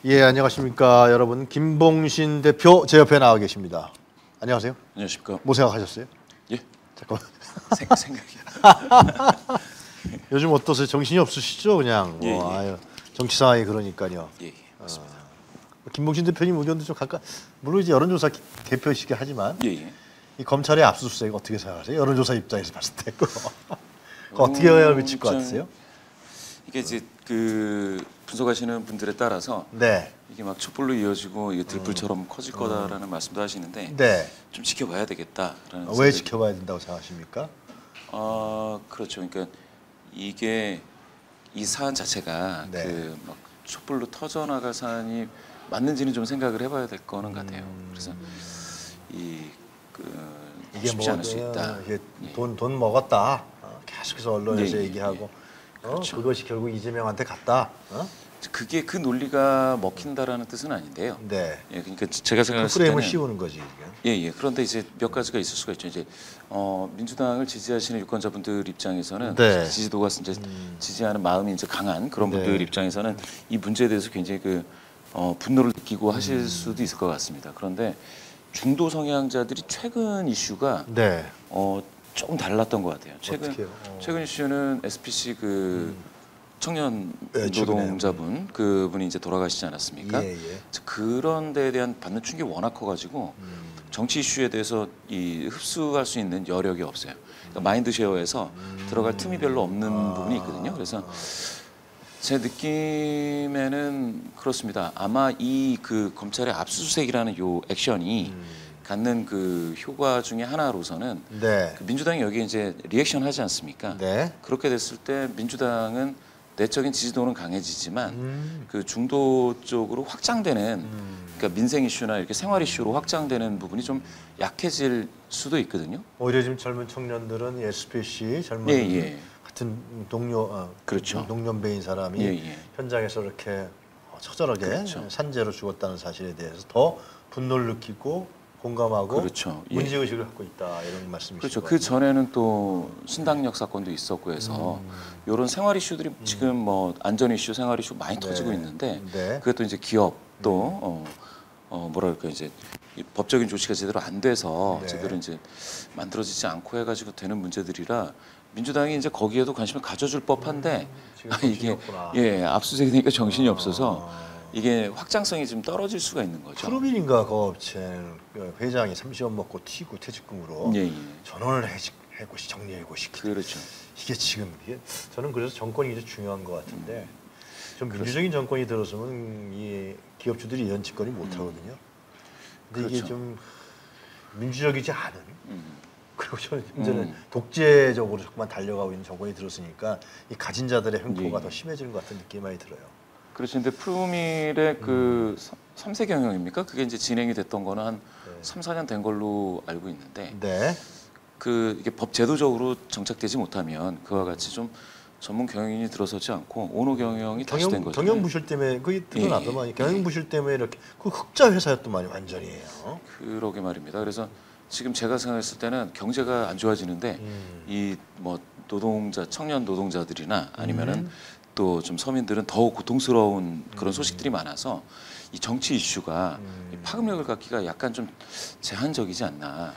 예, 안녕하십니까 여러분. 김봉신 대표 제 옆에 나와 계십니다. 안녕하세요. 안녕하십니까. 뭐 생각하셨어요? 예. 잠깐만. 생각이. 요즘 어떠세요? 정신이 없으시죠? 그냥 예, 뭐 예. 아유, 정치 상황이 그러니까요. 예, 맞습니다. 김봉신 대표님 의견도 좀 가까 물론 이제 여론조사 대표이시긴 하지만 예, 예. 이 검찰의 압수수색 어떻게 생각하세요? 여론조사 입장에서 봤을 때 그거 어떻게 영향을 미칠 것 같으세요? 이게 이제 그 분석하시는 분들에 따라서 네. 이게 막 촛불로 이어지고 이게 들불처럼 커질 거다라는 말씀도 하시는데 네. 좀 지켜봐야 되겠다라는. 왜 지켜봐야 된다고 생각하십니까? 그렇죠. 그러니까 이게 이 사안 자체가 네. 그 막 촛불로 터져나갈 사안이 맞는지는 좀 생각을 해봐야 될 거는 같아요. 그래서 이게 쉽지 않을 수 있다. 이게 예. 돈 먹었다. 계속해서 언론에서 예, 예, 얘기하고 그렇죠. 그것이 결국 이재명한테 갔다. 그게 그 논리가 먹힌다라는 뜻은 아닌데요. 네. 예, 그러니까 제가 그 생각했을 프레임을 때는 씌우는 거지. 이게. 예. 그런데 이제 몇 가지가 있을 수가 있죠. 이제 민주당을 지지하시는 유권자분들 입장에서는 네. 지지도가 이제 지지하는 마음이 이제 강한 그런 네. 분들 입장에서는 이 문제에 대해서 굉장히 그 분노를 느끼고 하실 수도 있을 것 같습니다. 그런데 중도 성향자들이 최근 이슈가 네. 조금 달랐던 것 같아요. 어떡해요? 최근 이슈는 SPC 그 청년 네, 노동자분 그분이 이제 돌아가시지 않았습니까? 예, 예. 그런 데에 대한 받는 충격이 워낙 커가지고 정치 이슈에 대해서 이 흡수할 수 있는 여력이 없어요. 그러니까 마인드쉐어에서 들어갈 틈이 별로 없는 부분이 있거든요. 그래서 제 느낌에는 그렇습니다. 아마 이 그 검찰의 압수수색이라는 요 액션이 갖는 그 효과 중에 하나로서는 네. 그 민주당이 여기에 이제 리액션 하지 않습니까? 네. 그렇게 됐을 때 민주당은 내적인 지지도는 강해지지만 그 중도 쪽으로 확장되는 그러니까 민생 이슈나 이렇게 생활 이슈로 확장되는 부분이 좀 약해질 수도 있거든요. 오히려 지금 젊은 청년들은 SPC 젊은 예, 예. 같은 동료 그렇죠. 동년배인 사람이 예, 예. 현장에서 이렇게 처절하게 그렇죠. 산재로 죽었다는 사실에 대해서 더 분노를 느끼고 공감하고 그렇죠. 예. 문제의식을 갖고 있다 이런 말씀이시죠. 그렇죠. 그 전에는 또 신당역 사건도 있었고 해서 이런 생활 이슈들이 지금 뭐 안전 이슈, 생활 이슈 많이 터지고 있는데 네. 그것도 이제 기업 또 뭐랄까 이제 이 법적인 조치가 제대로 안 돼서 네. 제대로 이제 만들어지지 않고 해가지고 되는 문제들이라 민주당이 이제 거기에도 관심을 가져줄 법한데 지금 정신이 이게 없구나. 예 압수수색이 되니까 정신이 없어서 이게 확장성이 좀 떨어질 수가 있는 거죠. 프로빈인가 그 업체 회장이 30원 먹고 튀고 퇴직금으로 예, 예. 전원을 해고시 정리해고 시키고 그렇죠. 이게 지금 이게 저는 그래서 정권이 이제 중요한 것 같은데 좀 민주적인 정권이 들어서면 이 기업주들이 이런 짓거리 못 하거든요. 근데 이게 그렇죠. 좀 민주적이지 않은 그리고 현재는 독재적으로 자꾸만 달려가고 있는 정권이 들었으니까 이 가진 자들의 횡포가 예. 더 심해지는 것 같은 느낌이 많이 들어요. 그렇죠. 근데 프로밀의 그 3세 경영입니까? 그게 이제 진행이 됐던 거는 한 3, 4년 된 걸로 알고 있는데 네. 그 이게 법 제도적으로 정착되지 못하면 그와 같이 좀 전문 경영인이 들어서지 않고 오너 경영이 다시 된 거죠. 경영 부실 때문에 그게 드러나더만 예. 경영 부실 때문에 이렇게 그 흑자 회사였더만 완전히요. 그러게 말입니다. 그래서 지금 제가 생각했을 때는 경제가 안 좋아지는데 이 뭐 노동자 청년 노동자들이나 아니면은 또 좀 서민들은 더 고통스러운 그런 소식들이 많아서 이 정치 이슈가 이 파급력을 갖기가 약간 좀 제한적이지 않나.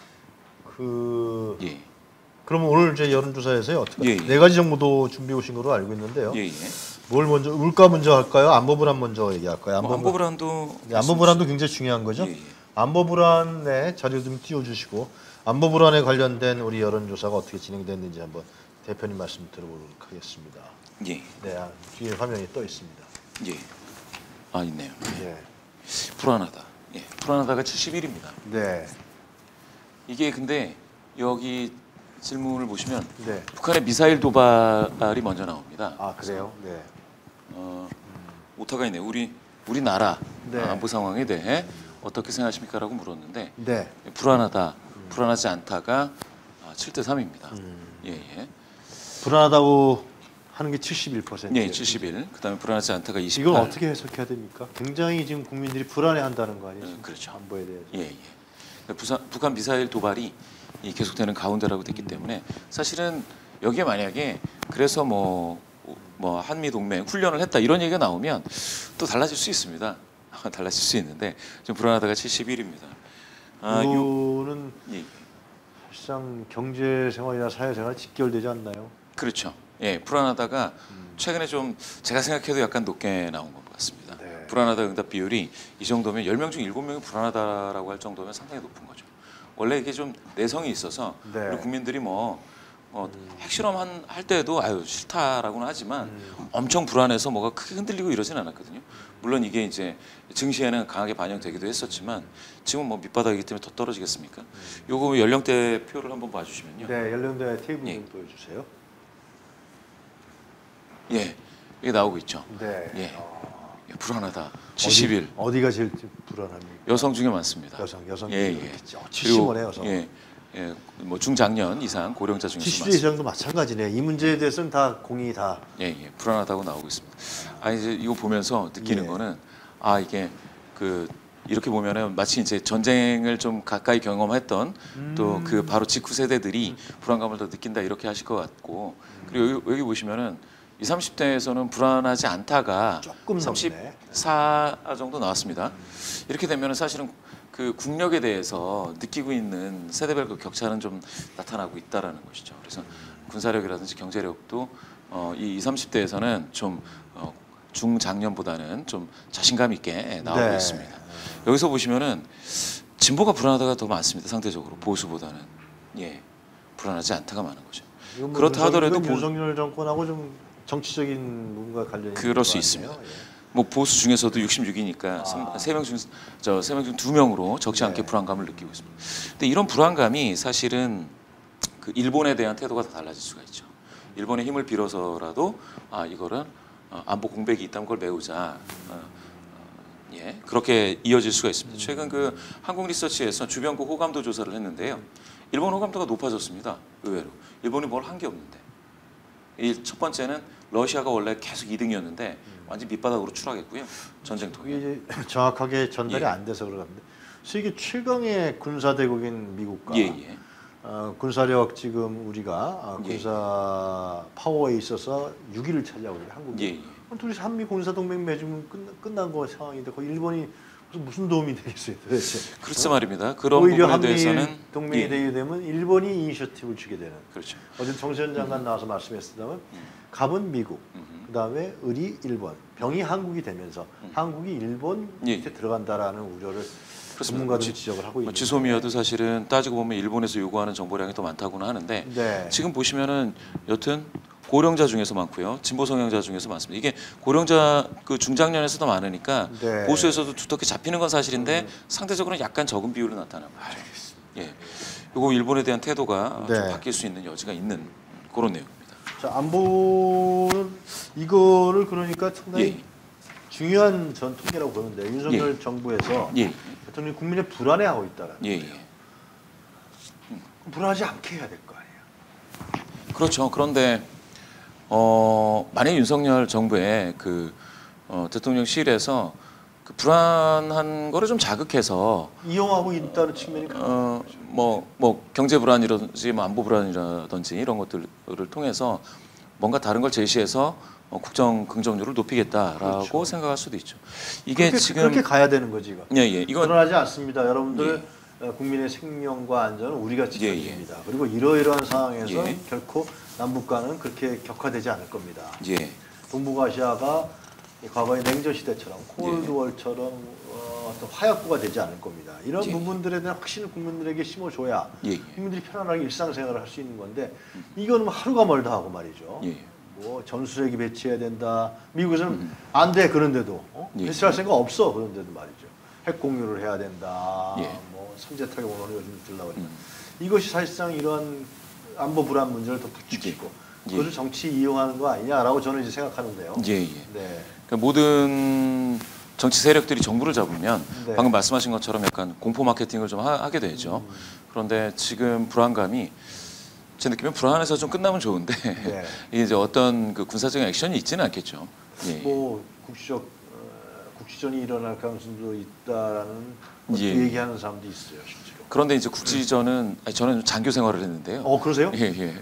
그 예. 그러면 오늘 제 여론조사에서요 어떻게 예, 예. 네 가지 정도 준비해 오신 거로 알고 있는데요. 예, 예. 뭘 먼저 물가 먼저 할까요? 안보 불안 먼저 얘기할까요? 안보 불안도 네, 안보 불안도 굉장히 중요한 거죠. 예, 예. 안보 불안의 자료 좀 띄워주시고 안보 불안에 관련된 우리 여론조사가 어떻게 진행됐는지 한번 대표님 말씀 들어보도록 하겠습니다. 예. 네, 뒤에 화면이 떠 있습니다. 예. 아 있네요. 네, 불안하다. 예. 불안하다가 71입니다. 네, 이게 근데 여기 질문을 보시면 네. 북한의 미사일 도발이 먼저 나옵니다. 아 그래요? 네, 오타가 있네요. 우리나라 네. 안보 상황에 대해 어떻게 생각하십니까라고 물었는데 네. 불안하다, 불안하지 않다가 7대 3입니다. 예, 예. 불안하다고 하는 게 71%. 예, 71. 그다음에 불안하지 않다가 28. 이건 어떻게 해석해야 됩니까? 굉장히 지금 국민들이 불안해한다는 거 아니에요? 그렇죠. 안보에 대해서. 예, 예. 북한 미사일 도발이 계속되는 가운데라고 됐기 때문에 사실은 여기에 만약에 그래서 뭐 한미 동맹 훈련을 했다 이런 얘기가 나오면 또 달라질 수 있습니다. 달라질 수 있는데 좀 불안하다가 71입니다. 이거는 예. 사실상 경제 생활이나 사회 생활 직결되지 않나요? 그렇죠. 예, 불안하다가 최근에 좀 제가 생각해도 약간 높게 나온 것 같습니다. 네. 불안하다 응답 비율이 이 정도면 10명 중 7명이 불안하다라고 할 정도면 상당히 높은 거죠. 원래 이게 좀 내성이 있어서 네. 우리 국민들이 핵실험 할 때도 아유 싫다라고는 하지만 엄청 불안해서 뭐가 크게 흔들리고 이러진 않았거든요. 물론 이게 이제 증시에는 강하게 반영되기도 했었지만 지금 뭐 밑바닥이기 때문에 더 떨어지겠습니까? 요거 연령대 표를 한번 봐주시면요. 네, 연령대 테이블 예. 좀 보여주세요. 예, 이게 나오고 있죠. 네. 예, 불안하다. 71. 어디가 제일 불안합니까? 여성 중에 많습니다. 여성 예, 중에 예. 그렇겠죠. 70원에 여성. 예, 예, 뭐 중장년 이상 고령자 중에서 70대 많습니다. 이상도 마찬가지네. 이 문제에 대해서는 다 공이 다. 예, 예, 불안하다고 나오고 있습니다. 이제 이거 보면서 느끼는 예. 거는 이게 이렇게 보면은 마치 이제 전쟁을 좀 가까이 경험했던 또 그 바로 직후 세대들이 불안감을 더 느낀다 이렇게 하실 것 같고 그리고 여기 보시면은 20, 30대에서는 불안하지 않다가 조금 넘네. 34 정도 나왔습니다. 이렇게 되면은 사실은 그 국력에 대해서 느끼고 있는 세대별 그 격차는 좀 나타나고 있다라는 것이죠. 그래서 군사력이라든지 경제력도 이 20, 30대에서는 좀 중장년보다는 좀 자신감 있게 나오고 네. 있습니다. 여기서 보시면은 진보가 불안하다가 더 많습니다. 상대적으로 보수보다는 예 불안하지 않다가 많은 거죠. 이건 뭐 그렇다 하더라도 윤석열 정권하고 좀 정치적인 뭔가 관련이 그럴 수 있는 거 있습니다. 아니에요? 예. 뭐 보수 중에서도 66이니까 세 명 중 2명으로 적지 않게 네. 불안감을 느끼고 있습니다. 근데 이런 불안감이 사실은 그 일본에 대한 태도가 다 달라질 수가 있죠. 일본의 힘을 빌어서라도 이거는 안보 공백이 있다면 그걸 메우자. 예, 그렇게 이어질 수가 있습니다. 최근 그 한국 리서치에서 주변국 호감도 조사를 했는데요. 일본 호감도가 높아졌습니다. 의외로. 일본이 뭘 한 게 없는데. 첫 번째는 러시아가 원래 계속 2등이었는데 완전 밑바닥으로 추락했고요. 전쟁 통에. 그게 이제 정확하게 전달이 예. 안 돼서 그러는데 세계 최강의 군사 대국인 미국과 예. 군사력 지금 우리가 예. 군사 파워에 있어서 6위를 차지하고 있는 한국이. 예. 둘이 한미 군사 동맹 맺으면 끝난 거 상황인데 거기 일본이 무슨 도움이 되겠어요 도대체? 그렇죠 말입니다. 그런 오히려 부분에 한미 대해서는 동맹이 예. 되게 되면 일본이 이니셔티브를 주게 되는. 그렇죠. 어제 정세현 장관 나와서 말씀했습니다만 갑은 미국, 그다음에 을이 일본, 병이 한국이 되면서 한국이 일본 예. 밑에 들어간다라는 우려를 전문가들이 지적을 하고 있는. 지소미아도 사실은 따지고 보면 일본에서 요구하는 정보량이 더 많다고는 하는데 네. 지금 보시면은 여튼 고령자 중에서 많고요. 진보 성향자 중에서 많습니다. 이게 고령자 그 중장년에서도 많으니까 네. 보수에서도 두텁게 잡히는 건 사실인데 상대적으로는 약간 적은 비율로 나타나는 거죠. 예. 요거 일본에 대한 태도가 네. 좀 바뀔 수 있는 여지가 있는 그런 내용입니다. 자, 안보는 이거를 그러니까 상당히 예. 중요한 전통이라고 보는데 윤석열 정부에서 예. 대통령이 국민의 불안해하고 있다는 예. 거예요. 불안하지 않게 해야 될 거 아니에요. 그렇죠. 그런데 만약 윤석열 정부의 그 대통령실에서 그 불안한 거를 좀 자극해서 이용하고 있다는 측면이 뭐 경제 불안이라든지 뭐 안보 불안이라든지 이런 것들을 통해서 뭔가 다른 걸 제시해서 국정 긍정률을 높이겠다라고 그렇죠. 생각할 수도 있죠. 이게 그렇게, 지금 그렇게 가야 되는 거지 이거. 예, 이건 불안하지 않습니다. 여러분들 국민의 생명과 안전은 우리가 지켜줍니다. 그리고 이러이러한 상황에서 예. 결코 남북 간은 그렇게 격화되지 않을 겁니다. 예. 동북아시아가 과거의 냉전 시대처럼 콜드월처럼 어떤 화약고가 되지 않을 겁니다. 이런 예. 부분들에 대한 확신을 국민들에게 심어줘야 예. 국민들이 편안하게 일상생활을 할 수 있는 건데 이거는 뭐 하루가 멀다 하고 말이죠. 예. 뭐 전술핵이 배치해야 된다. 미국에서는 안 돼 그런데도 예. 배치할 생각 없어 그런데도 말이죠. 핵 공유를 해야 된다. 예. 뭐 선제 타격 원론이 요즘 들라고 그러니까 이것이 사실상 이러한 안보 불안 문제를 더 부추기고 그것을 정치 이용하는 거 아니냐라고 저는 이제 생각하는데요. 예. 네. 그러니까 모든 정치 세력들이 정부를 잡으면 네. 방금 말씀하신 것처럼 약간 공포 마케팅을 좀 하게 되죠. 그런데 지금 불안감이 제 느낌엔 불안해서 좀 끝나면 좋은데 네. 이게 이제 어떤 그 군사적인 액션이 있지는 않겠죠. 예. 뭐 국지전이 일어날 가능성도 있다라는 것도 예. 얘기하는 사람도 있어요, 실제로. 그런데 이제 국지전은 저는 장교 생활을 했는데요. 그러세요? 예.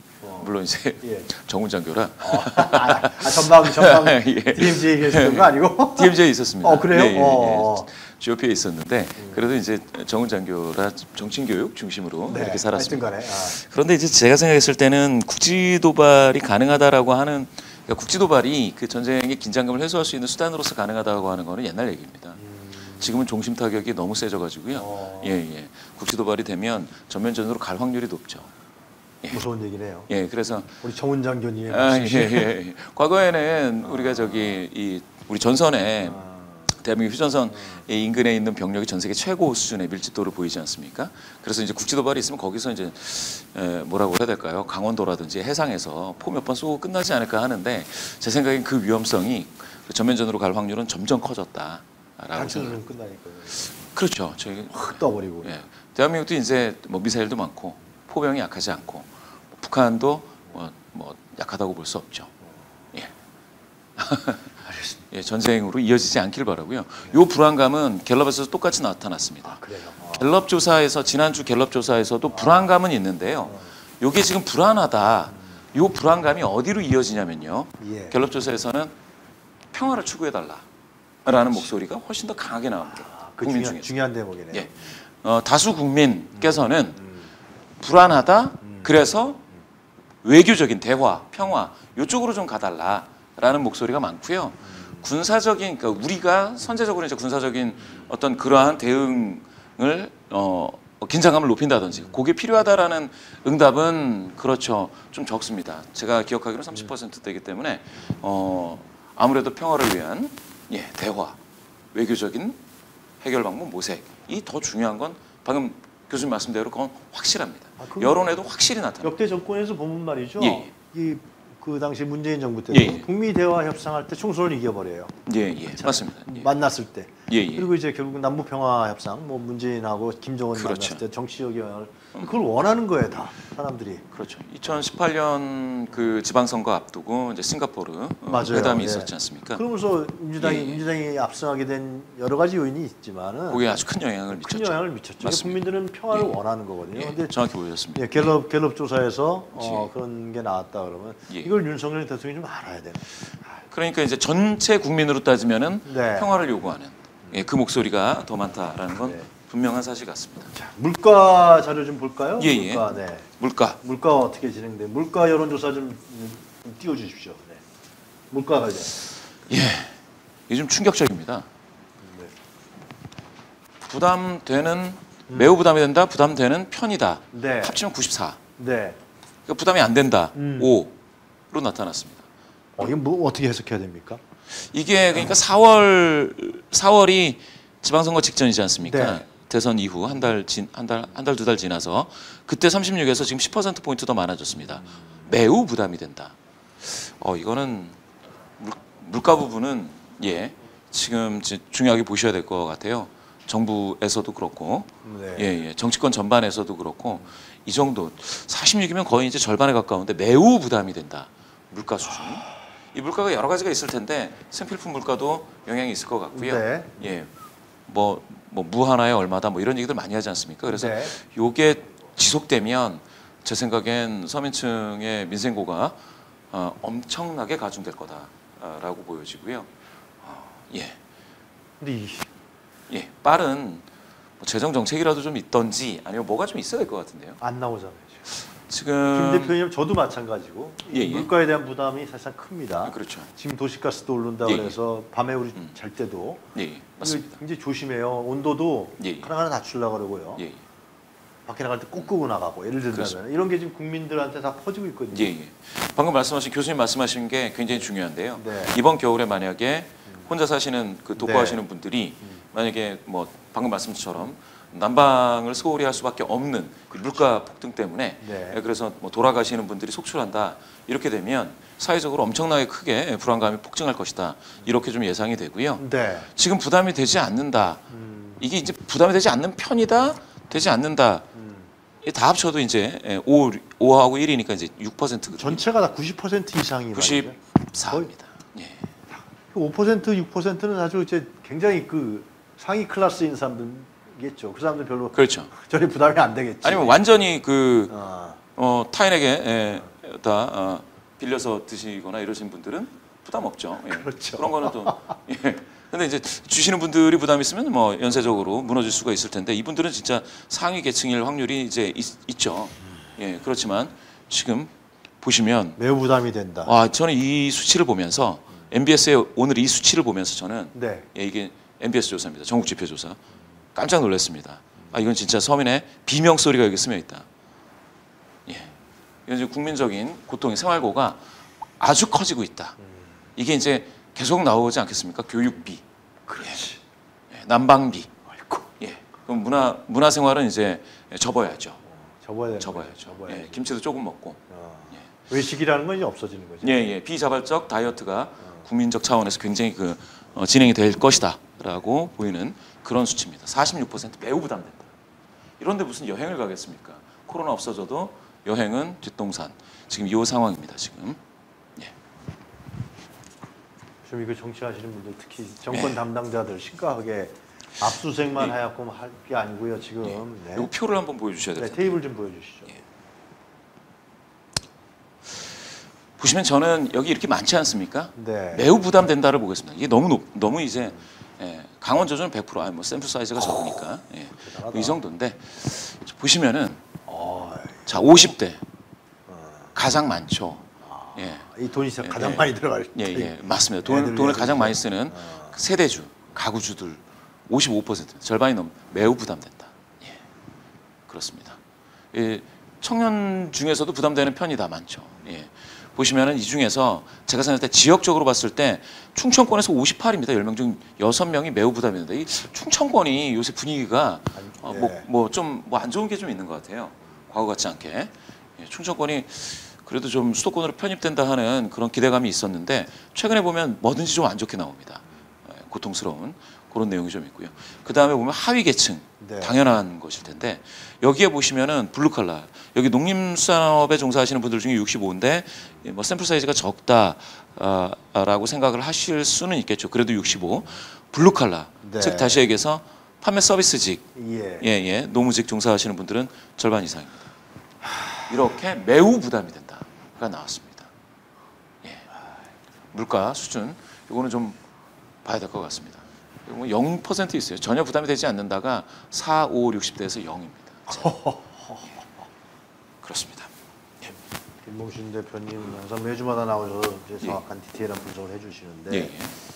물론 이제 예. 정훈 장교라 전방 예. DMZ에 계셨던 거 아니고? DMZ에 있었습니다. 그래요? 예, 예, 예. GOP에 있었는데 그래도 이제 정훈 장교라 정치교육 중심으로 네, 이렇게 살았습니다. 하여튼간에, 그런데 이제 제가 생각했을 때는 국지 도발이 가능하다라고 하는 그러니까 국지 도발이 그 전쟁의 긴장감을 해소할 수 있는 수단으로서 가능하다고 하는 거는 옛날 얘기입니다. 지금은 종심 타격이 너무 세져가지고요. 예. 국지 도발이 되면 전면전으로 갈 확률이 높죠. 무서운 얘기네요. 예, 그래서 우리 정훈 장교님의 예. 과거에는 우리가 저기 우리 전선에 대한민국 휴전선 인근에 있는 병력이 전 세계 최고 수준의 밀집도를 보이지 않습니까? 그래서 이제 국지 도발이 있으면 거기서 이제 뭐라고 해야 될까요? 강원도라든지 해상에서 포 몇 번 쏘고 끝나지 않을까 하는데 제 생각엔 그 위험성이 전면전으로 갈 확률은 점점 커졌다라고 단순으로 끝나니까요. 그렇죠. 저희 확 떠버리고. 예. 대한민국도 이제 뭐 미사일도 많고 포병이 약하지 않고 북한도 뭐 약하다고 볼 수 없죠. 예. 예, 전쟁으로 이어지지 않길 바라고요. 요 불안감은 갤럽에서 똑같이 나타났습니다. 그래요. 갤럽 조사에서 지난주 갤럽 조사에서도 불안감은 있는데요. 요게 지금 불안하다. 요 불안감이 어디로 이어지냐면요. 예. 갤럽 조사에서는 평화를 추구해 달라라는 목소리가 훨씬 더 강하게 나옵니다. 그 국민 중에서. 중요한 대목이네요. 예. 다수 국민께서는 불안하다. 그래서 외교적인 대화, 평화 이쪽으로 좀 가달라라는 목소리가 많고요. 군사적인 그러니까 우리가 선제적으로 이제 군사적인 어떤 그러한 대응을 긴장감을 높인다든지 그게 필요하다라는 응답은 그렇죠. 좀 적습니다. 제가 기억하기로 30%대이기 때문에 아무래도 평화를 위한 대화, 외교적인 해결 방법 모색이 더 중요한 건 방금 교수님 말씀대로 그건 확실합니다. 여론에도 확실히 나타납니다. 역대 정권에서 보면 말이죠. 예. 그 당시 문재인 정부 때 예. 북미 대화 협상할 때 총선을 이겨버려요. 예, 맞습니다. 예. 만났을 때. 예. 그리고 이제 결국 남북 평화 협상, 뭐 문재인하고 김정은 그렇죠. 만났을 때 정치적 영향을 그걸 원하는 거예요, 다 사람들이. 그렇죠. 2018년 그 지방선거 앞두고 이제 싱가포르 맞아요. 회담이 예. 있었지 않습니까? 그러면서 예. 민주당이 압승하게 된 여러 가지 요인이 있지만은 그게 아주 큰 영향을 큰 미쳤죠. 영향을 미쳤죠. 맞습니다. 국민들은 평화를 예. 원하는 거거든요. 예, 근데 정확히 보셨습니다. 갤럽 조사에서 예. 그런 게 나왔다 그러면 예. 이걸 윤석열 대통령이 좀 알아야 돼요. 그러니까 이제 전체 국민으로 따지면은 네. 평화를 요구하는 그 목소리가 더 많다라는 건 네. 분명한 사실 같습니다. 자, 물가 자료 좀 볼까요? 예. 물가, 네. 물가. 어떻게 진행돼? 물가 여론조사 좀 띄워주십시오. 네. 물가 관련. 예, 이게 좀 충격적입니다. 네. 부담되는 매우 부담이 된다. 부담되는 편이다. 네. 합치면 94. 네. 그러니까 부담이 안 된다. 음. 5로 나타났습니다. 이게 뭐 어떻게 해석해야 됩니까? 이게 그러니까 4월이 지방선거 직전이지 않습니까? 네. 대선 이후 한 달 두 달 지나서 그때 36에서 지금 10% 포인트 더 많아졌습니다. 매우 부담이 된다. 이거는 물가 부분은 지금 중요하게 보셔야 될 것 같아요. 정부에서도 그렇고 네. 정치권 전반에서도 그렇고 이 정도 46이면 거의 이제 절반에 가까운데 매우 부담이 된다. 물가 수준이. 이 물가가 여러 가지가 있을 텐데 생필품 물가도 영향이 있을 것 같고요. 네. 뭐 무 하나에 얼마다 뭐 이런 얘기들 많이 하지 않습니까? 그래서 네. 요게 지속되면 제 생각엔 서민층의 민생고가 엄청나게 가중될 거다라고 보여지고요. 근데 빠른 뭐 재정 정책이라도 좀 있던지 아니면 뭐가 좀 있어야 될 것 같은데요. 안 나오잖아요. 지금 김 대표님 저도 마찬가지고 예. 물가에 대한 부담이 사실상 큽니다. 그렇죠. 지금 도시가스도 오른다 예. 그래서 밤에 우리 잘 때도 예, 맞습니다. 굉장히 조심해요. 온도도 예. 하나하나 낮추려고 그러고요. 예. 밖에 나갈 때 꼭 끄고 나가고 예를 들면 그렇습니다. 이런 게 지금 국민들한테 다 퍼지고 있거든요. 예. 방금 말씀하신 교수님 말씀하신 게 굉장히 중요한데요. 네. 이번 겨울에 만약에 혼자 사시는 그 독거하시는 네. 분들이 만약에 뭐 방금 말씀처럼 난방을 소홀히 할 수밖에 없는 그 물가 폭등 때문에 네. 그래서 뭐 돌아가시는 분들이 속출한다 이렇게 되면 사회적으로 엄청나게 크게 불안감이 폭증할 것이다 이렇게 좀 예상이 되고요. 네. 지금 부담이 되지 않는다. 이게 이제 부담이 되지 않는 편이다, 되지 않는다. 이게 다 합쳐도 이제 5하고 1이니까 이제 6%거든요. 전체가 다 90% 이상이 말이죠. 94입니다. 예. 5%, 6%는 아주 이제 굉장히 그 상위 클래스인 사람들겠죠. 그 사람들 별로 그렇죠. 전혀 부담이 안 되겠지. 아니면 완전히 그 아, 타인에게 다 빌려서 드시거나 이러신 분들은 부담 없죠. 예. 그렇죠. 그런 거는 또 예. 근데 이제 주시는 분들이 부담 있으면 뭐 연쇄적으로 무너질 수가 있을 텐데 이분들은 진짜 상위 계층일 확률이 이제 있죠. 예. 그렇지만 지금 보시면 매우 부담이 된다. 저는 이 수치를 보면서 MBS의 오늘 이 수치를 보면서 저는 네. 예, 이게 MBS 조사입니다. 전국 지표 조사. 깜짝 놀랐습니다. 이건 진짜 서민의 비명 소리가 여기 스며 있다. 예. 이건 이제 국민적인 고통의 생활고가 아주 커지고 있다. 이게 이제 계속 나오지 않겠습니까? 교육비, 그렇지. 예, 난방비. 아이고. 예. 그럼 문화 생활은 이제 접어야죠. 접어야 되는 접어야죠. 거죠. 접어야지. 예, 김치도 조금 먹고. 외식이라는 건 이제 없어지는 거죠. 예. 비자발적 다이어트가 국민적 차원에서 굉장히 진행이 될 것이다라고 보이는 그런 수치입니다. 46% 매우 부담된다. 이런데 무슨 여행을 가겠습니까? 코로나 없어져도 여행은 뒷동산. 지금 이 상황입니다. 지금. 예. 좀 이거 정치하시는 분들 특히 정권 예. 담당자들 심각하게 압수수색만 예. 하였고 할 게 아니고요. 지금 네. 이 표를 한번 보여주셔야 네, 돼요. 테이블 좀 보여주시죠. 예. 보시면 저는 여기 이렇게 많지 않습니까? 네. 매우 부담된다를 보겠습니다. 이게 너무 이제 강원 조준 100%. 뭐 샘플 사이즈가 적으니까 대단하다. 이 정도인데 보시면은 어, 자 50대 가장 많죠. 예. 이 돈이 가장 예. 많이 들어갈 예, 때. 예, 맞습니다. 애들 돈을 위해서 가장 이제. 많이 쓰는 세대주, 가구주들 55%, 절반이 넘 매우 부담된다. 예, 그렇습니다. 예, 청년 중에서도 부담되는 편이 다 많죠. 예, 보시면은 이 중에서 제가 생각할 때 지역적으로 봤을 때 충청권에서 58입니다. 10명 중 6명이 매우 부담이 된다. 이 충청권이 요새 분위기가 좀 안 좋은 게 좀 있는 것 같아요. 과거 같지 않게. 예, 충청권이 그래도 좀 수도권으로 편입된다 하는 그런 기대감이 있었는데 최근에 보면 뭐든지 좀 안 좋게 나옵니다. 고통스러운 그런 내용이 좀 있고요. 그 다음에 보면 하위 계층 네. 당연한 것일 텐데 여기에 보시면은 블루칼라 여기 농림수산업에 종사하시는 분들 중에 65인데 뭐 샘플 사이즈가 적다라고 생각을 하실 수는 있겠죠. 그래도 65 블루칼라 네. 즉 다시 얘기해서 판매 서비스직 예. 노무직 종사하시는 분들은 절반 이상입니다. 이렇게 매우 부담이 된다가 나왔습니다. 예. 물가 수준 이거는 좀 봐야 될 것 같습니다. 0% 있어요. 전혀 부담이 되지 않는다가 4, 5, 60대에서 0입니다. 그렇습니다. 예. 김봉신 대표님 항상 매주마다 나오셔서 이제 정확한 디테일한 분석을 해주시는데 예.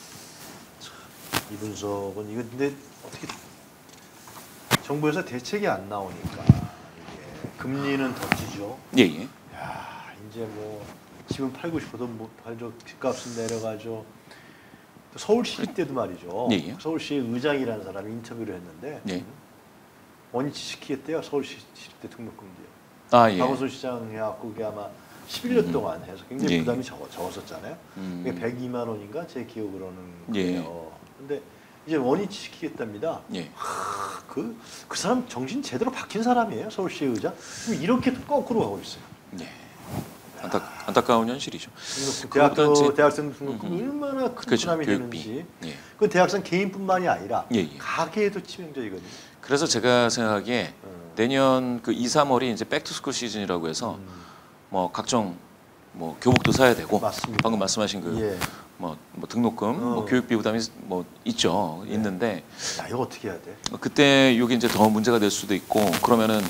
이 분석은 이거 근데 어떻게 정부에서 대책이 안 나오니까 이게 금리는 덧지죠. 예. 야 이제 뭐 집은 팔고 싶어도 못 팔죠. 집값은 내려가죠. 또 서울시 때도 말이죠. 예. 서울시 의장이라는 사람이 인터뷰를 했는데 예. 원위치 시키겠대요. 서울시 때 등록금도요. 아 예. 박원순 시장 해갖고 그게 아마 11년 동안 해서 굉장히 예. 부담이 적었었잖아요. 그게 102만 원인가 제 기억으로는 예. 그래요. 근데 이제 원위치 시키겠답니다. 예. 그 사람 정신 제대로 박힌 사람이에요. 서울시 의장. 지금 이렇게 거꾸로 가고 있어요. 예. 안타까운 현실이죠. 대학교 이제- 대학생 등록금 얼마나 큰 그렇죠. 부담이 교육비. 되는지. 예. 그건 대학생 개인뿐만이 아니라 예. 가게에도 치명적이거든요. 그래서 제가 생각하기에 내년 그 2, 3월이 이제 백투스쿨 시즌이라고 해서 뭐 각종 뭐 교복도 사야 되고 맞습니다. 방금 말씀하신 그 예. 뭐 등록금, 뭐 교육비 부담이 뭐 있죠. 있는데 야 이거 어떻게 해야 돼? 그때 이게 이제 더 문제가 될 수도 있고 그러면은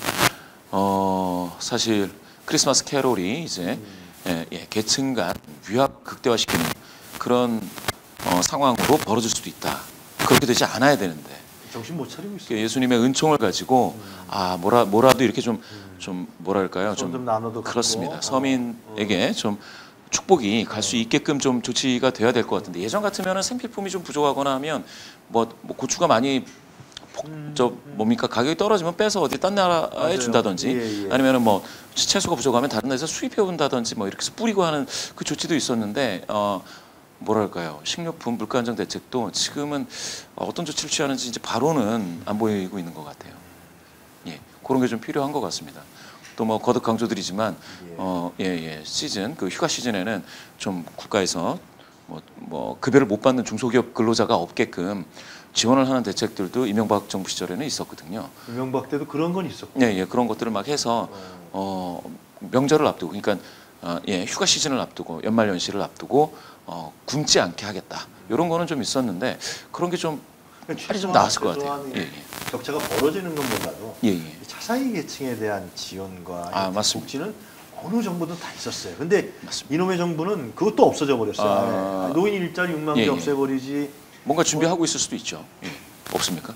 사실 크리스마스 캐롤이 이제 계층 간 위압 극대화시키는 그런 상황으로 벌어질 수도 있다. 그렇게 되지 않아야 되는데 정신 못 차리고 있어요. 예수님의 은총을 가지고 뭐라도 이렇게 좀 뭐랄까요 좀 나눠도 갖고. 그렇습니다. 서민에게 좀 축복이 갈 수 있게끔 좀 조치가 돼야 될 것 같은데 예전 같으면은 생필품이 좀 부족하거나 하면 뭐 고추가 많이 뭡니까 가격이 떨어지면 빼서 어디 딴 나라에 맞아요. 준다든지 예. 아니면은 뭐 채소가 부족하면 다른 데서 수입해 온다든지 뭐 이렇게 해서 뿌리고 하는 그 조치도 있었는데 뭐랄까요 식료품 물가 안정 대책도 지금은 어떤 조치를 취하는지 이제 바로는 안 보이고 있는 것 같아요. 예, 그런 게 좀 필요한 것 같습니다. 또 뭐 거듭 강조드리지만 시즌 그 휴가 시즌에는 좀 국가에서 뭐 급여를 못 받는 중소기업 근로자가 없게끔 지원을 하는 대책들도 이명박 정부 시절에는 있었거든요. 이명박 때도 그런 건 있었고. 예, 그런 것들을 막 해서 명절을 앞두고 그러니까 휴가 시즌을 앞두고 연말 연시를 앞두고 굶지 않게 하겠다. 이런 거는 좀 있었는데 그런 게 좀 빨리 좀 나왔을 것 같아요. 격차가 벌어지는 것보다도 예. 차상위 계층에 대한 지원과 맞습니다. 복지는 어느 정부든 다 있었어요. 근데 맞습니다. 이놈의 정부는 그것도 없어져 버렸어요. 노인 일자리 6만 개 없애버리지. 뭔가 준비하고 있을 수도 있죠. 없습니까?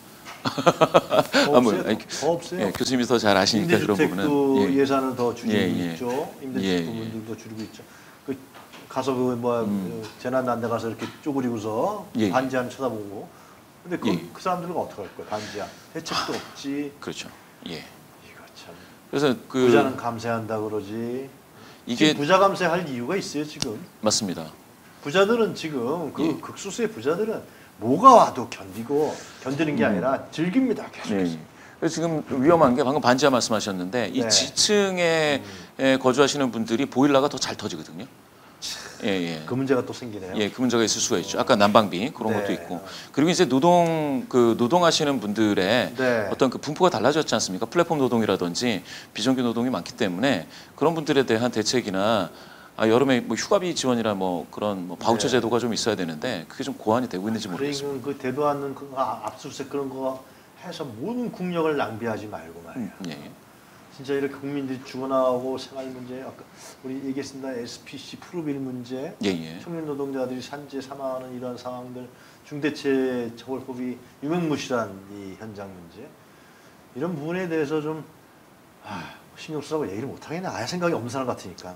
없어요. 교수님이 더 잘 아시니까 그런 부분은 예산을 더 줄이고 있죠. 임대주택 부분들도 줄이고 있죠. 가서 재난 난데 가서 이렇게 쪼그리고서 반지하는 쳐다보고. 근데 그 사람들은 어떻게 할 거야? 반지하 대책도 없지. 그렇죠. 이거 참. 그래서 부자는 감세한다 그러지. 이게 부자 감세할 이유가 있어요 지금. 맞습니다. 부자들은 지금 극소수의 부자들은 뭐가 와도 견디는 게 아니라 즐깁니다. 계속해서. 그래서 지금 위험한 게 방금 반지하 말씀하셨는데 이 지층에 거주하시는 분들이 보일러가 더 잘 터지거든요. 그 문제가 또 생기네요. 그 문제가 있을 수가 있죠. 아까 난방비 그런 것도 있고 그리고 이제 노동하시는 분들의 어떤 그 분포가 달라졌지 않습니까? 플랫폼 노동이라든지 비정규 노동이 많기 때문에 그런 분들에 대한 대책이나 여름에 휴가비 지원이나 그런 바우처 제도가 좀 있어야 되는데 그게 좀 고안이 되고 있는지 모르겠습니다. 그 되도 않는 압수수색 그런 거 해서 모든 국력을 낭비하지 말고 말이야. 진짜 이렇게 국민들이 죽어나가고 생활 문제, 아까 우리 얘기했습니다. SPC 프로빌 문제, 청년 노동자들이 산재 사망하는 이런 상황들, 중대재해처벌법이 유명무실한 이 현장 문제, 이런 부분에 대해서 좀 신경 쓰라고 얘기를 못 하겠네. 아예 생각이 없는 사람 같으니까.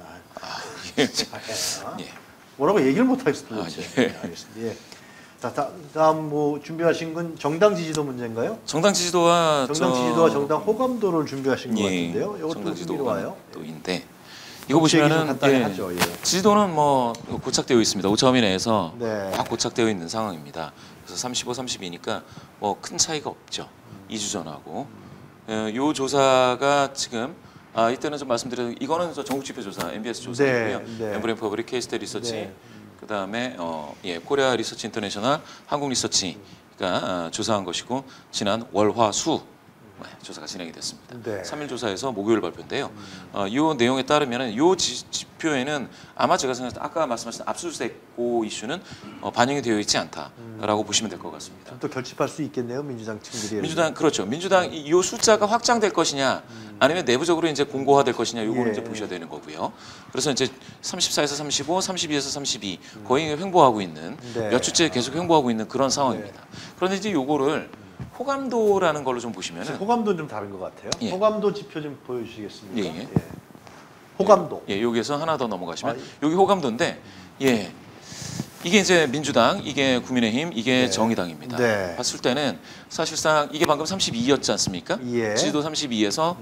뭐라고 얘기를 못 하겠어 도대체. 알겠습니다. 자, 다음 준비하신 건 정당 지지도 문제인가요? 정당 지지도와 정당 호감도를 준비하신 것 같은데요. 이것도 흥미로워요. 또인데 이거 보시면은 지지도는 고착되어 있습니다. 오차범위 내에서 다 고착되어 있는 상황입니다. 그래서 35, 32니까 큰 차이가 없죠. 2주 전하고 요 조사가 지금 이때는 좀 말씀드려도 이거는 전국지표조사 MBS 조사이고요. 엠브레인 퍼블릭 케이스테 리서치 그다음에 코리아 리서치 인터내셔널 한국 리서치가 조사한 것이고 지난 월화수 조사가 진행이 됐습니다. 3일 조사에서 목요일 발표인데요. 이 내용에 따르면 이 지표에는 아마 제가 생각할 때 아까 말씀하신 압수수색 그 이슈는 반영이 되어 있지 않다라고 보시면 될 것 같습니다. 좀 더 결집할 수 있겠네요, 민주당 측들이. 그렇죠. 민주당 이 숫자가 확장될 것이냐 아니면 내부적으로 이제 공고화될 것이냐 요거는 이제 보셔야 되는 거고요. 그래서 이제 34에서 35, 32에서 32 거의 횡보하고 있는 몇 주째 계속 횡보하고 있는 그런 상황입니다. 그런데 이제 요거를 호감도라는 걸로 좀 보시면은 호감도는 좀 다른 것 같아요. 호감도 지표 좀 보여주시겠습니까? 호감도. 여기에서 하나 더 넘어가시면 여기 호감도인데 이게 이제 민주당, 이게 국민의힘, 이게 정의당입니다. 봤을 때는 사실상 이게 방금 32였지 않습니까? 지지도 32에서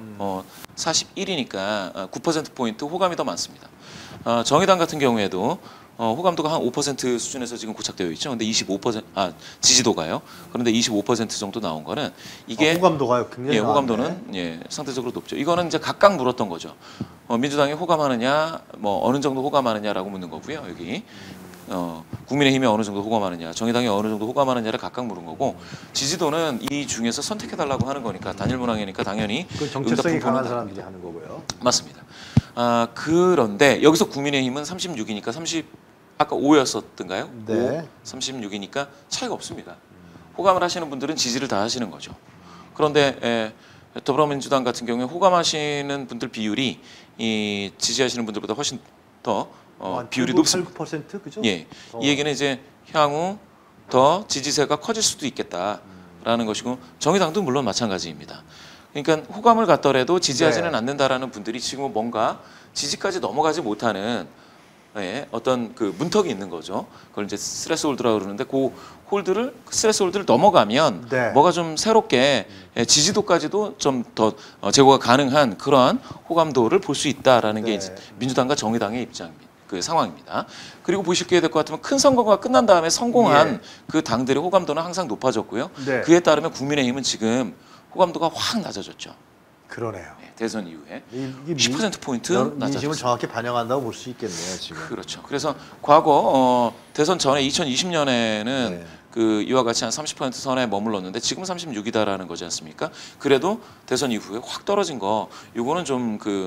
41이니까 9%포인트 호감이 더 많습니다. 정의당 같은 경우에도 호감도가 한 5% 수준에서 지금 고착되어 있죠. 근데 25% 지지도가요. 그런데 25% 정도 나온 거는 이게 호감도가요. 굉장히 호감도는 상대적으로 높죠. 이거는 이제 각각 물었던 거죠. 민주당이 호감하느냐, 어느 정도 호감하느냐라고 묻는 거고요. 여기 국민의힘이 어느 정도 호감하느냐, 정의당이 어느 정도 호감하느냐를 각각 물은 거고 지지도는 이 중에서 선택해 달라고 하는 거니까 단일 문항이니까 당연히 그 정체성이 강한 사람들이 하는 거고요. 맞습니다. 그런데 여기서 국민의힘은 36이니까 아까 5였었던가요? 5, 36이니까 차이가 없습니다. 호감을 하시는 분들은 지지를 다 하시는 거죠. 그런데 더불어민주당 같은 경우에 호감하시는 분들 비율이 이 지지하시는 분들보다 훨씬 더 비율이 높습니다. 8%, 그죠? 이 얘기는 이제 향후 더 지지세가 커질 수도 있겠다라는 것이고 정의당도 물론 마찬가지입니다. 그러니까 호감을 갖더라도 지지하지는 않는다라는 분들이 지금 뭔가 지지까지 넘어가지 못하는 어떤 그 문턱이 있는 거죠. 그걸 이제 스트레스 홀드라고 그러는데 그 스트레스 홀드를 넘어가면 뭐가 좀 새롭게 지지도까지도 좀 더 제고가 가능한 그러한 호감도를 볼 수 있다라는 게 이제 민주당과 정의당의 입장입니다. 그 상황입니다. 그리고 보시게 될 것 같으면 큰 선거가 끝난 다음에 성공한 그 당들의 호감도는 항상 높아졌고요. 그에 따르면 국민의힘은 지금 호감도가 확 낮아졌죠. 그러네요. 대선 이후에 10%포인트 낮아졌습니다. 민심을 정확히 반영한다고 볼 수 있겠네요. 지금. 그렇죠. 그래서 과거 대선 전에 2020년에는 그 이와 같이 한 30% 선에 머물렀는데 지금 36이다라는 거지 않습니까? 그래도 대선 이후에 확 떨어진 거 이거는 좀 그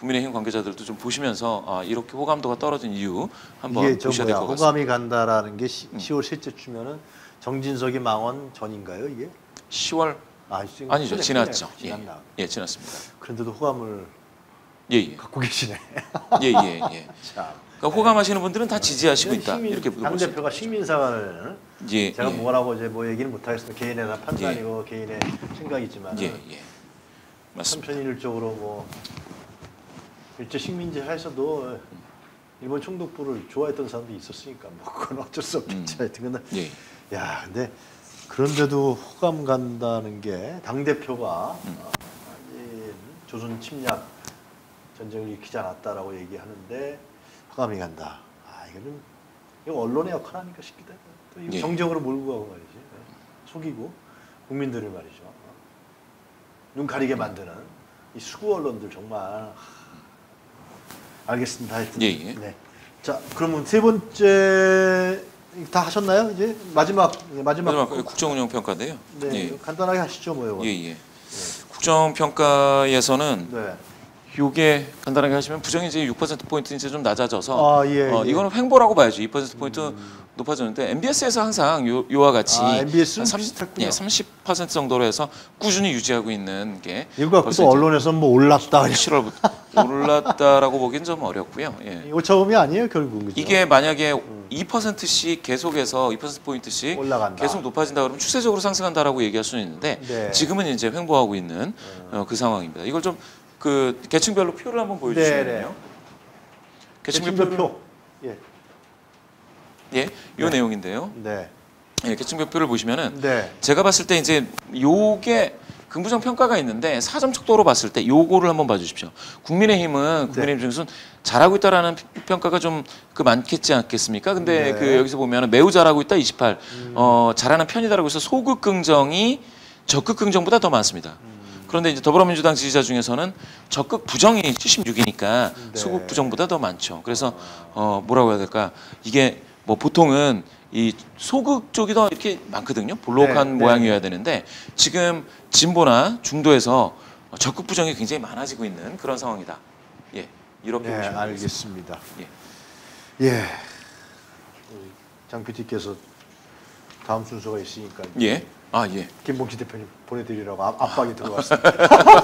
국민의힘 관계자들도 좀 보시면서 이렇게 호감도가 떨어진 이유 한번 이게 보셔야 될 것 같습니다. 호감이 간다라는 게 10월 셋째 주면은 정진석이 망원 전인가요, 이게? 10월 아니죠, 지났죠. 예, 지났습니다. 그런데도 호감을 갖고 계시네. 예. 자, 그러니까 호감하시는 분들은 다 지지하시고 있다. 이렇게 당 대표가 식민사관을 제가 뭐라고 이제 뭐 얘기는 못 하겠습니다. 개인의 판단이고 개인의 생각이지만 맞습니다. 참편일적으로 뭐 일제 식민지 하에서도 일본 총독부를 좋아했던 사람도 있었으니까 뭐 그건 어쩔 수 없겠지. 하여튼 근데 야, 근데 그런데도 호감 간다는 게 당 대표가 조선 침략 전쟁을 일으키지 않았다라고 얘기하는데 호감이 간다. 이거 언론의 역할 아닌가 싶기도 해요. 또 이거 정적으로 몰고 가고 말이지. 속이고 국민들을 말이죠. 눈 가리게 만드는 이 수구 언론들 정말 알겠습니다. 하여튼. 네. 자, 그러면 세 번째 다 하셨나요? 이제 마지막 국정운영평가인데요. 네, 간단하게 하시죠, 뭐요. 국정평가에서는 요게 간단하게 하시면 부정이 이제 6%포인트 이제 좀 낮아져서 이거는 횡보라고 봐야죠. 2%포인트 높아졌는데 MBS에서 항상 요와 같이 MBS는 30% 정도로 해서 꾸준히 유지하고 있는 게 이거 또 언론에서 뭐 올랐다 7월부터 올랐다라고 보기는 좀 어렵고요. 오차범위 아니에요, 결국. 그죠? 이게 만약에 2%씩 계속해서 2%포인트씩 올라간다. 계속 높아진다 그러면 추세적으로 상승한다라고 얘기할 수는 있는데 지금은 이제 횡보하고 있는 그 상황입니다. 이걸 좀 그 계층별로 표를 한번 보여주시면요. 계층별 표. 요 내용인데요. 계층별 표를 보시면은 제가 봤을 때 이제 요게 긍부정 평가가 있는데 4점 척도로 봤을 때 요거를 한번 봐주십시오. 국민의힘 중에서는 잘하고 있다라는 평가가 좀 많겠지 않겠습니까? 근데 그 여기서 보면은 매우 잘하고 있다 28, 잘하는 편이다라고 해서 소극 긍정이 적극 긍정보다 더 많습니다. 그런데 이제 더불어민주당 지지자 중에서는 적극 부정이 76이니까 소극 부정보다 더 많죠. 그래서 뭐라고 해야 될까? 이게 뭐 보통은 이 소극 쪽이 더 이렇게 많거든요. 볼록한 모양이어야 되는데 지금 진보나 중도에서 적극 부정이 굉장히 많아지고 있는 그런 상황이다. 이렇게 보시면 알겠습니다. 장 PD께서 다음 순서가 있으니까. 김봉지 대표님 보내드리라고 압박이 들어왔습니다.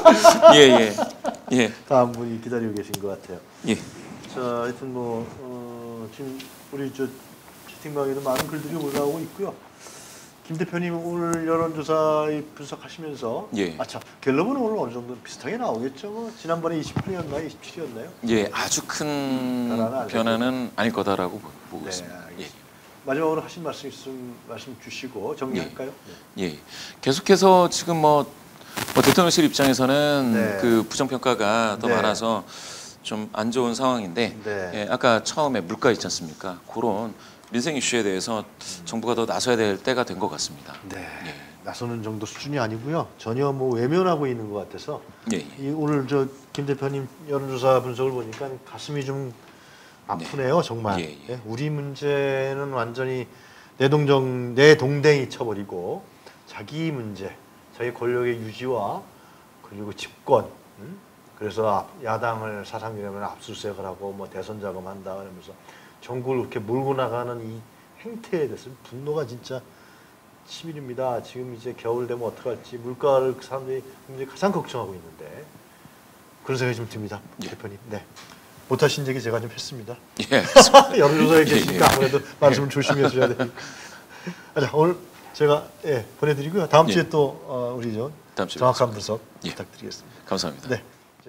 다음 분이 기다리고 계신 것 같아요. 자, 하여튼 지금 우리 채팅방에도 많은 글들이 올라오고 있고요. 김 대표님 오늘 여론조사 분석하시면서 갤럽은 오늘 어느 정도 비슷하게 나오겠죠? 지난번에 28이었나요? 27이었나요? 아주 큰 변화는 아닐 거다라고 보고 있습니다. 마지막으로 하신 말씀 있으면 말씀 주시고 정리할까요? 계속해서 지금 대통령실 입장에서는 그 부정평가가 더 많아서 좀 안 좋은 상황인데 아까 처음에 물가 있지 않습니까? 그런 민생 이슈에 대해서 정부가 더 나서야 될 때가 된 것 같습니다. 나서는 정도 수준이 아니고요. 전혀 외면하고 있는 것 같아서 오늘 김 대표님 여론조사 분석을 보니까 가슴이 좀 아프네요, 정말. 우리 문제는 완전히 내 동댕이 쳐버리고 자기 문제, 자기 권력의 유지와 그리고 집권, 그래서 야당을 사상이라면 압수수색을 하고 대선 자금한다 그러면서 전국을 그렇게 몰고 나가는 이 행태에 대해서 분노가 진짜 치밀입니다. 지금 이제 겨울 되면 어떡할지 물가를 사람들이 가장 걱정하고 있는데 그런 생각이 좀 듭니다, 대표님. 못하신 얘기 제가 좀 했습니다. 여론조사에 계시니까 아무래도 말씀을 조심해줘야 되니까. 오늘 제가 보내드리고요. 다음 주에 또 우리 정확한 분석 부탁드리겠습니다. 감사합니다.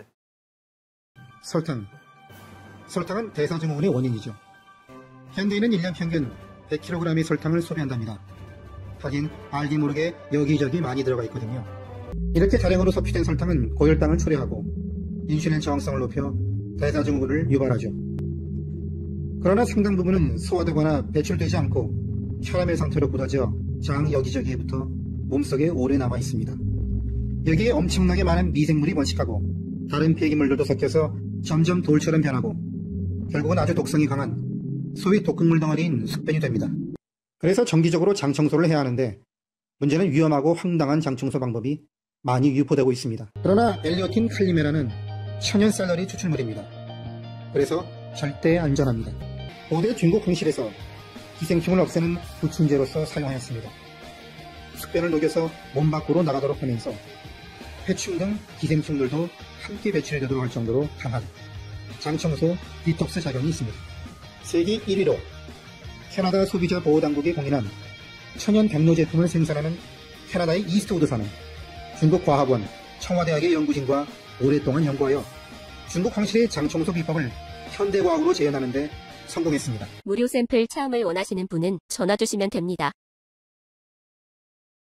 설탕은 대사증후군의 원인이죠. 현대인은 1년 평균 100kg의 설탕을 소비한답니다. 하긴 알게 모르게 여기저기 많이 들어가 있거든요. 이렇게 다량으로 섭취된 설탕은 고혈당을 초래하고 인슐린 저항성을 높여 대사증후군을 유발하죠. 그러나 상당 부분은 소화되거나 배출되지 않고 혈압의 상태로 굳어져 장 여기저기에 붙어 몸속에 오래 남아 있습니다. 여기에 엄청나게 많은 미생물이 번식하고 다른 폐기물들도 섞여서 점점 돌처럼 변하고 결국은 아주 독성이 강한 소위 독극물 덩어리인 숙변이 됩니다. 그래서 정기적으로 장 청소를 해야 하는데 문제는 위험하고 황당한 장 청소 방법이 많이 유포되고 있습니다. 그러나 엘리오틴 칼리메라는 천연 쌀러리 추출물입니다. 그래서 절대 안전합니다. 고대 중국 궁실에서 기생충을 없애는 부침제로서 사용하였습니다. 숙변을 녹여서 몸 밖으로 나가도록 하면서 해충 등 기생충들도 함께 배출되도록 할 정도로 강한 장청소 디톡스 작용이 있습니다. 세계 1위로 캐나다 소비자 보호당국이 공인한 천연 담요 제품을 생산하는 캐나다의 이스트우드사는 중국 과학원 청와대학의 연구진과 오랫동안 연구하여 중국 황실의 장청소 비법을 현대과학으로 재현하는 데 성공했습니다. 무료 샘플 체험을 원하시는 분은 전화 주시면 됩니다.